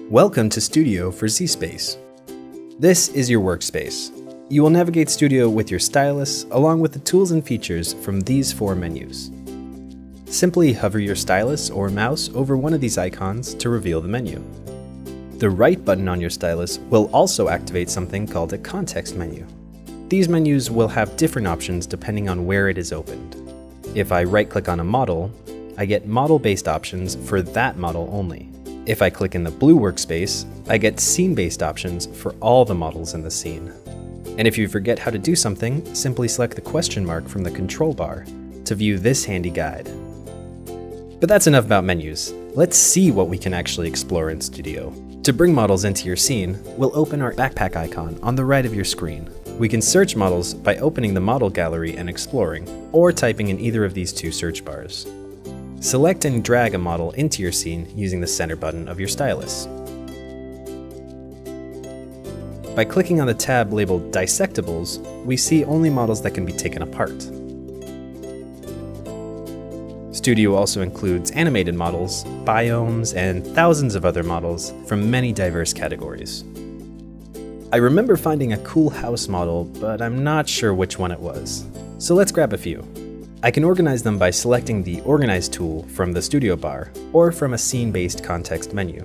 Welcome to Studio for ZSpace. This is your workspace. You will navigate Studio with your stylus along with the tools and features from these four menus. Simply hover your stylus or mouse over one of these icons to reveal the menu. The right button on your stylus will also activate something called a context menu. These menus will have different options depending on where it is opened. If I right-click on a model, I get model-based options for that model only. If I click in the blue workspace, I get scene-based options for all the models in the scene. And if you forget how to do something, simply select the question mark from the control bar to view this handy guide. But that's enough about menus. Let's see what we can actually explore in Studio. To bring models into your scene, we'll open our backpack icon on the right of your screen. We can search models by opening the model gallery and exploring, or typing in either of these two search bars. Select and drag a model into your scene using the center button of your stylus. By clicking on the tab labeled Dissectables, we see only models that can be taken apart. Studio also includes animated models, biomes, and thousands of other models from many diverse categories. I remember finding a cool house model, but I'm not sure which one it was. So let's grab a few. I can organize them by selecting the Organize tool from the Studio bar, or from a scene-based context menu.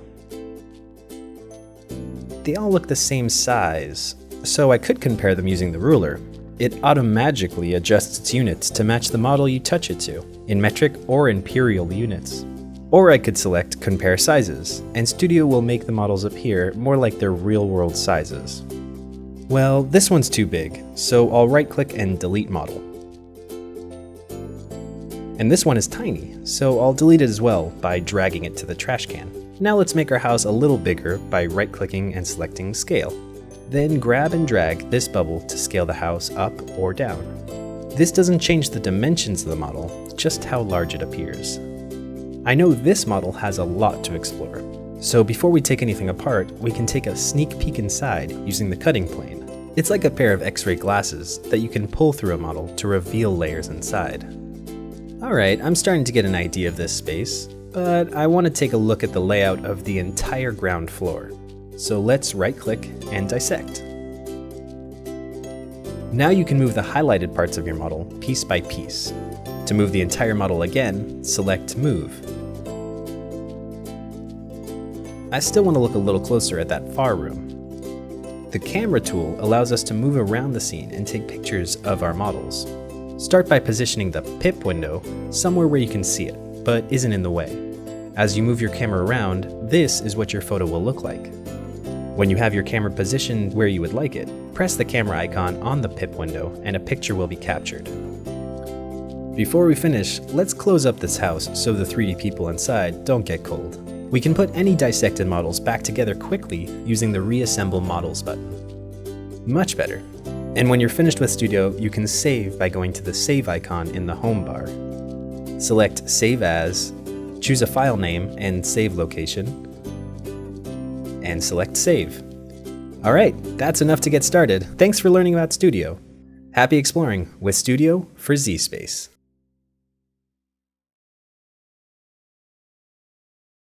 They all look the same size, so I could compare them using the ruler. It automagically adjusts its units to match the model you touch it to, in metric or imperial units. Or I could select Compare Sizes, and Studio will make the models appear more like their real-world sizes. Well, this one's too big, so I'll right-click and delete model. And this one is tiny, so I'll delete it as well by dragging it to the trash can. Now let's make our house a little bigger by right-clicking and selecting Scale. Then grab and drag this bubble to scale the house up or down. This doesn't change the dimensions of the model, just how large it appears. I know this model has a lot to explore, so before we take anything apart, we can take a sneak peek inside using the cutting plane. It's like a pair of X-ray glasses that you can pull through a model to reveal layers inside. Alright, I'm starting to get an idea of this space, but I want to take a look at the layout of the entire ground floor. So let's right-click and dissect. Now you can move the highlighted parts of your model piece by piece. To move the entire model again, select Move. I still want to look a little closer at that far room. The Camera tool allows us to move around the scene and take pictures of our models. Start by positioning the pip window somewhere where you can see it, but isn't in the way. As you move your camera around, this is what your photo will look like. When you have your camera positioned where you would like it, press the camera icon on the pip window and a picture will be captured. Before we finish, let's close up this house so the 3D people inside don't get cold. We can put any dissected models back together quickly using the Reassemble Models button. Much better. And when you're finished with Studio, you can save by going to the Save icon in the home bar. Select Save As, choose a file name and save location, and select Save. Alright, that's enough to get started. Thanks for learning about Studio. Happy exploring with Studio for ZSpace.